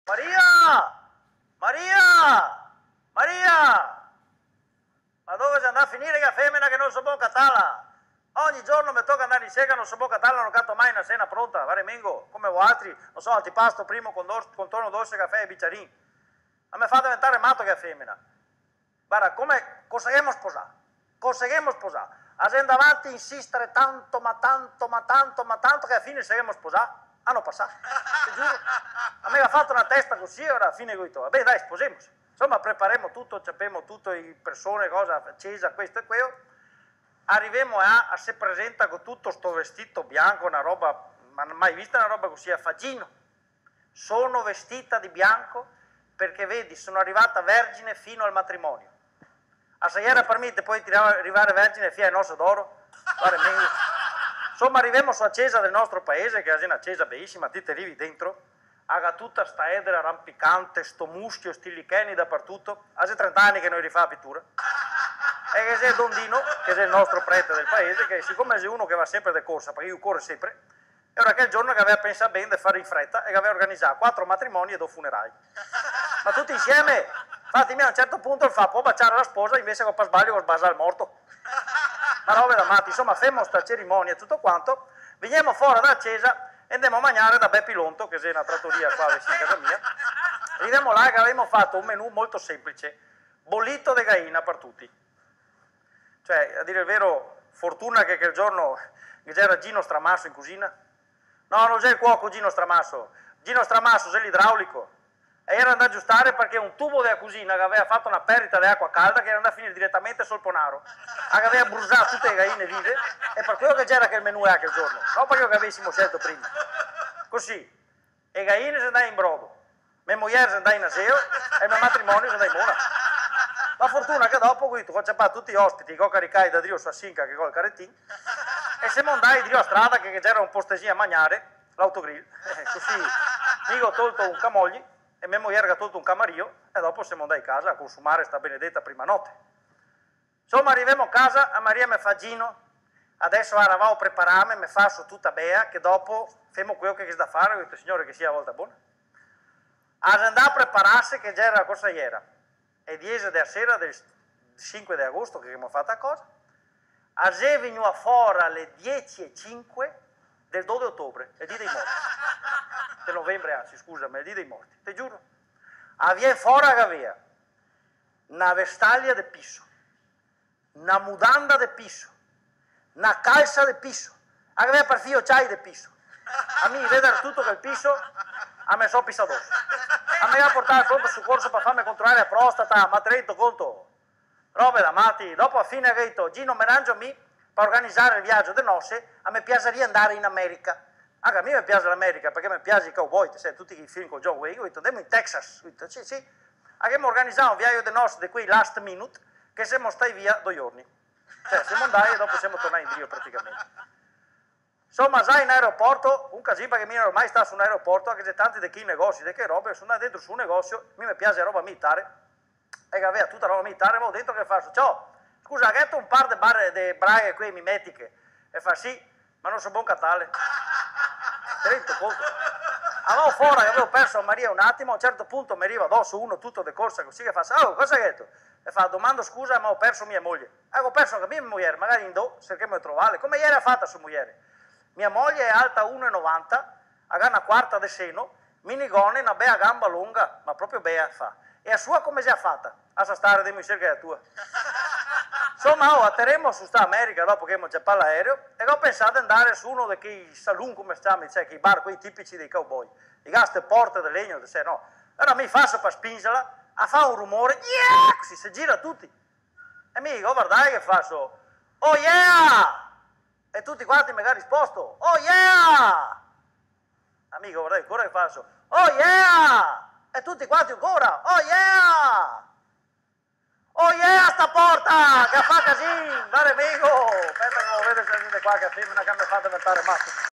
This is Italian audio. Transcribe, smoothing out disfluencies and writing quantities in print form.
Maria! Maria! Maria! Ma dove sei andata a finire che femmina che non so buon catala? Ogni giorno mi tocca andare in sega, non so buon catala, non canto mai una cena pronta, vare mengo, come voi altri, non so, antipasto primo con torno dolce, caffè e bicciarini. Ma mi fa diventare matto che femmina. Guarda, come conseguiamo sposare? Conseguiamo sposare. Andando avanti insistere tanto, ma tanto, ma tanto, ma tanto, che alla fine saremo sposati. Hanno passato, ti giuro. A me ha fatto una testa così, ora alla fine ho detto, vabbè dai, sposiamoci. Insomma, prepariamo tutto, sappiamo tutto, in persone, cosa, accesa, questo e quello. Arriviamo a se presenta con tutto sto vestito bianco, una roba, ma non mai vista una roba così a faggino. Sono vestita di bianco perché vedi, sono arrivata vergine fino al matrimonio. A se era per me, poi arrivare vergine fino al nostro d'oro. Insomma, arriviamo su accesa del nostro paese, che è una accesa bellissima, ti arrivi dentro, ha tutta sta edera rampicante, sto muschio, sti licheni dappertutto. Ha 30 anni che noi rifà la pittura. E che sei Dondino, che è il nostro prete del paese, che siccome è uno che va sempre di corsa, perché io corro sempre, e ora che è il giorno che aveva pensato bene di fare in fretta e che aveva organizzato 4 matrimoni e 2 funerali. Ma tutti insieme, infatti a un certo punto il fa, può baciare la sposa, invece che per sbaglio con sbasa il morto. Ma robe da matti, insomma, femo sta cerimonia e tutto quanto, veniamo fuori dall'accesa e andiamo a mangiare da Beppi Lonto, che è una trattoria qua vicino a casa mia. Arriviamo là che avevamo fatto un menù molto semplice, bollito de gallina per tutti. Cioè, a dire il vero, fortuna che quel giorno c'era Gino Stramasso in cucina. No, non c'è il cuoco Gino Stramasso c'è l'idraulico. E era andato a aggiustare perché un tubo della cucina che aveva fatto una perdita di acqua calda che era andato a finire direttamente sul ponaro. Che aveva bruciato tutte le galline vive e per quello che c'era che il menù è quel giorno, non perché lo avessimo scelto prima. Così, le galline si andavano in brodo, mia moglie si andava in aseo e il mio matrimonio si andava in mona. La fortuna che dopo ho ciapato tutti gli ospiti, che ho caricato da Dio su Assinca che con il carrettino, e siamo andati Dio a strada che c'era un postesino a mangiare, l'autogrill, così mi ho tolto un camogli e mia moglie ha tolto un camario e dopo siamo andati a casa a consumare sta benedetta prima notte. Insomma, arriviamo a casa, a Maria mi fa Gino, adesso eravamo preparati, mi fa su tutta bea, che dopo femo quello che c'è da fare, ho detto signore che sia a volta buona. Andò a prepararsi che già era la cosa ieri. E 10 della sera del 5 di agosto che abbiamo fatto la cosa, a se veniva fuori alle 10:05 del 2 di ottobre, il dì dei morti, del novembre anzi, scusami, il dì dei morti, ti giuro. Aveva fuori che aveva una vestaglia di piso, una mudanda di piso, una calza di piso, aveva perfino c'hai di piso. A me vedere tutto quel piso, a me so pisato addosso. A me ha portato pronto soccorso per farmi controllare la prostata, ma te rendo conto, robe da matti. Dopo a fine ho detto, Gino, mi arrangio per organizzare il viaggio di nozze, a me piacerebbe andare in America. Anche a me mi piace l'America, perché mi piace i cowboy, sai, tutti i film con John Wayne. Ho detto, andiamo in Texas. Ho detto, sì. Abbiamo organizzato un viaggio di nozze di quei last minute, che siamo stati via 2 giorni. Cioè, siamo andati e dopo siamo tornati in Dio praticamente. Insomma, già in aeroporto, un casino perché mi non ero mai stato su un aeroporto, anche se tanti di chi negozi, di che robe, sono andato dentro su un negozio, mi piace roba militare, e che aveva tutta roba militare, avevo dentro che faccio, ciao, scusa, hai detto un par di braghe qui mimetiche, e fa sì, ma non so buon catale. Ti rendo conto? Avevo fuori, avevo perso a Maria un attimo, a un certo punto mi arriva addosso uno tutto di corsa così, che fa, oh, cosa hai detto? E fa, domando scusa, ma ho perso mia moglie. Avevo perso anche mia moglie, magari in do, cerchiamo di trovarle, come ieri ha fatta sua moglie. Mia moglie è alta 1,90, ha una quarta di seno, minigone, una bella gamba lunga, ma proprio bella fa. E a sua come si è fatta? A sa stare di cerca la tua. Insomma, atterremo su sta America dopo che abbiamo già parlato l'aereo e ho pensato di andare su uno di quei saloon, come si chiama, cioè quei bar, quei tipici dei cowboy. I gaste porte di legno, se no. Allora mi faccio per spingerla, a fa un rumore, yeah! Così si gira tutti. E mi dico, guardate che faccio, oh yeah! E tutti quanti mi hanno risposto, oh yeah! Amico, guardate ancora che faccio, oh yeah! E tutti quanti ancora, oh yeah! Oh yeah, sta porta, che fa casino, dare amico! Aspetta che lo vedo se qua che femmina che mi fa diventare matto.